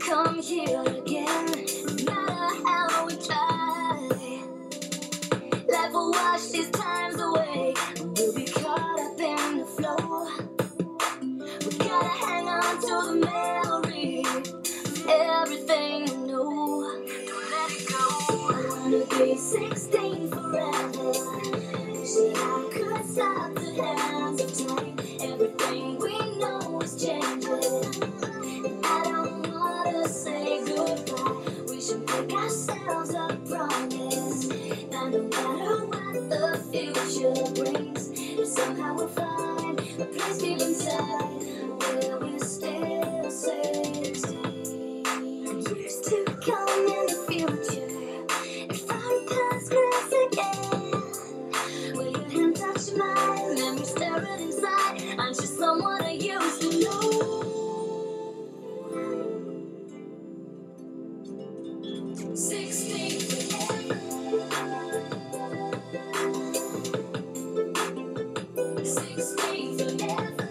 come here again. No matter how we try, life will wash these times away. We'll be caught up in the flow. We gotta hang on to the memory of everything we know. Don't let it go. I wanna be 16 forever. Wish that I could stop the hands of time. Everything we know is changing. I don't wanna say goodbye. We should make ourselves a promise that no matter what the future brings, somehow we'll find a place deep inside where we're still 16. Years to come in the future, if our paths cross again, will your hand touch mine? Memory stirring inside. I'm just someone I used to know. 16 forever. 16 forever.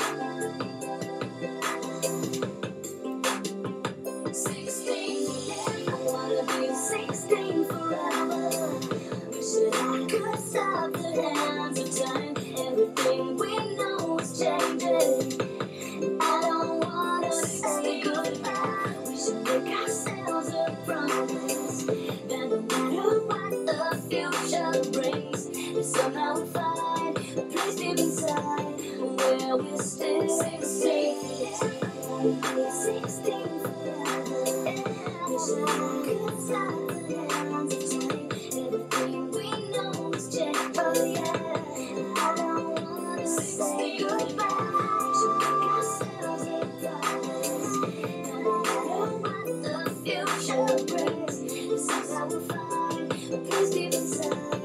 16 forever. I wanna be 16 forever. Wish that I could stop the hands of time. Everything we know is changing. I don't wanna say goodbye. We should make ourselves a promise that no matter what the future brings, that somehow we'll find a place deep inside where we're still 16. We're 16 forever. Wish that I could stop the hands of time. Everything we know is changing. Oh yeah, I don't wanna say goodbye. We should make ourselves a promise that no matter what the future brings, somehow we'll find a place deep inside.